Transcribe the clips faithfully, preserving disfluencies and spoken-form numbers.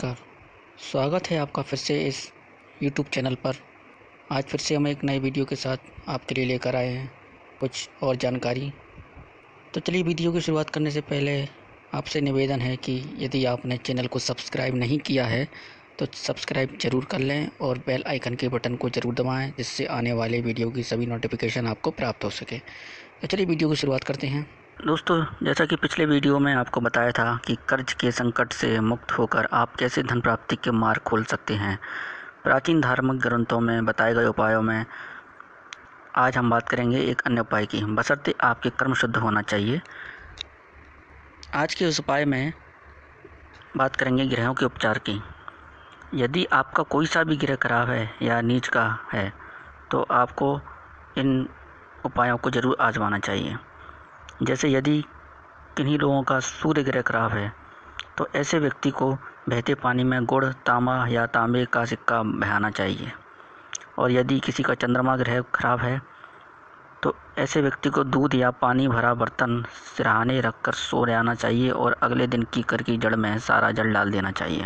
नमस्कार। स्वागत है आपका फिर से इस यूट्यूब चैनल पर। आज फिर से हम एक नए वीडियो के साथ आपके लिए लेकर आए हैं कुछ और जानकारी। तो चलिए, वीडियो की शुरुआत करने से पहले आपसे निवेदन है कि यदि आपने चैनल को सब्सक्राइब नहीं किया है तो सब्सक्राइब ज़रूर कर लें और बेल आइकन के बटन को ज़रूर दबाएं, जिससे आने वाले वीडियो की सभी नोटिफिकेशन आपको प्राप्त हो सके। तो चलिए वीडियो की शुरुआत करते हैं। दोस्तों, जैसा कि पिछले वीडियो में आपको बताया था कि कर्ज के संकट से मुक्त होकर आप कैसे धन प्राप्ति के मार्ग खोल सकते हैं, प्राचीन धार्मिक ग्रंथों में बताए गए उपायों में आज हम बात करेंगे एक अन्य उपाय की, बशर्ते आपके कर्म शुद्ध होना चाहिए। आज के उस उपाय में बात करेंगे ग्रहों के उपचार की। यदि आपका कोई सा भी ग्रह खराब है या नीच का है तो आपको इन उपायों को ज़रूर आजमाना चाहिए। जैसे यदि किन्हीं लोगों का सूर्य ग्रह खराब है तो ऐसे व्यक्ति को बहते पानी में गुड़, तांबा या तांबे का सिक्का बहाना चाहिए। और यदि किसी का चंद्रमा ग्रह खराब है तो ऐसे व्यक्ति को दूध या पानी भरा बर्तन सिरहाने रखकर सो जाना चाहिए और अगले दिन कीकर की जड़ में सारा जल डाल देना चाहिए।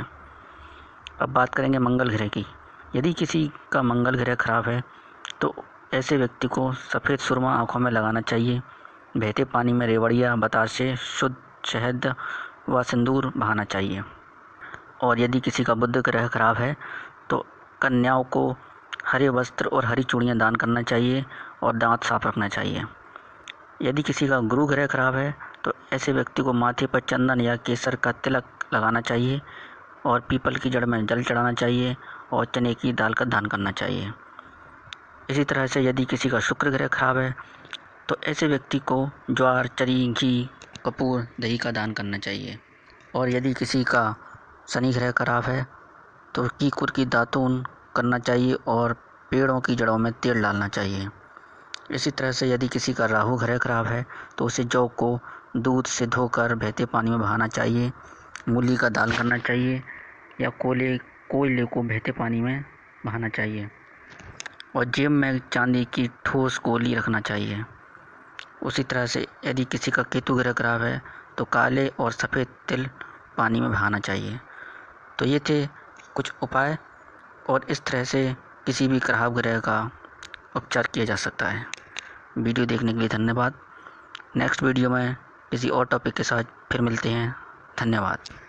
अब बात करेंगे मंगल ग्रह की। यदि किसी का मंगल ग्रह खराब है तो ऐसे व्यक्ति को सफ़ेद सुरमा आँखों में लगाना चाहिए। बहते पानी में रेवड़िया, बतासे, शुद्ध शहद व सिंदूर बहाना चाहिए। और यदि किसी का बुध ग्रह खराब है तो कन्याओं को हरे वस्त्र और हरी चूड़ियाँ दान करना चाहिए और दांत साफ रखना चाहिए। यदि किसी का गुरु ग्रह खराब है तो ऐसे व्यक्ति को माथे पर चंदन या केसर का तिलक लगाना चाहिए और पीपल की जड़ में जल चढ़ाना चाहिए और चने की दाल का दान करना चाहिए। इसी तरह से यदि किसी का शुक्र ग्रह खराब है तो ऐसे व्यक्ति को ज्वार, चरी, घी, कपूर, दही का दान करना चाहिए। और यदि किसी का शनि ग्रह खराब है तो कीकुर की दातून करना चाहिए और पेड़ों की जड़ों में तेल डालना चाहिए। इसी तरह से यदि किसी का राहु ग्रह खराब है तो उसे जौ को दूध से धोकर बहते पानी में बहाना चाहिए, मूली का दान करना चाहिए या कोयले कोयले को बहते पानी में बहाना चाहिए और जेब में चांदी की ठोस गोली रखना चाहिए। उसी तरह से यदि किसी का केतु ग्रह खराब है तो काले और सफ़ेद तिल पानी में बहाना चाहिए। तो ये थे कुछ उपाय और इस तरह से किसी भी खराब ग्रह का उपचार किया जा सकता है। वीडियो देखने के लिए धन्यवाद। नेक्स्ट वीडियो में किसी और टॉपिक के साथ फिर मिलते हैं। धन्यवाद।